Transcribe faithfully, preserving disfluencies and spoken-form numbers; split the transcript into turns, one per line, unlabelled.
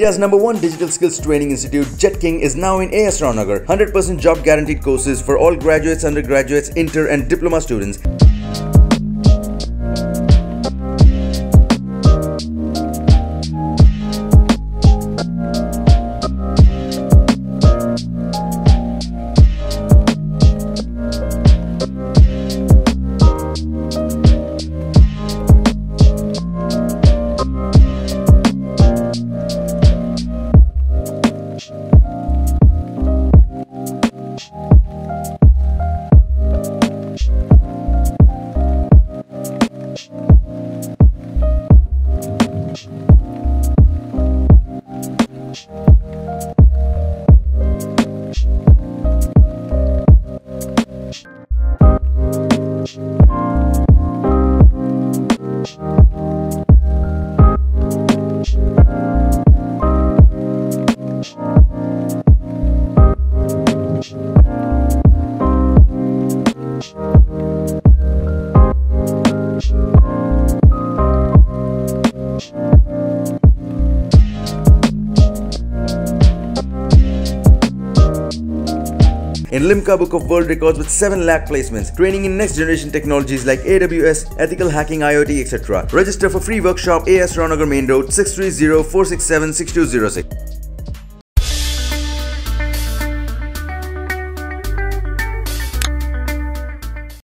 India's number one digital skills training institute, Jetking, is now in A S Nagar. one hundred percent job guaranteed courses for all graduates, undergraduates, inter and diploma students. In Limca Book of World Records with seven lakh placements, training in next generation technologies like A W S, ethical hacking, IoT, et cetera. Register for free workshop, A S Nagar Main Road, six three zero, four six seven, six two zero six.